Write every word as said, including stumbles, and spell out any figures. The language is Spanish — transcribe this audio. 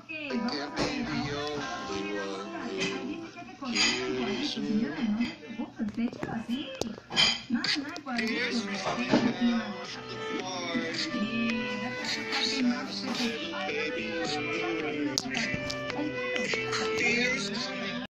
Ok, vamos a ver. Ahora alguien dice que conozcan por ahí, señora, no se preocupe, déjelo así. No, no hay cuadrito, déjelo así, nada. Eh, déjame buscar qué más.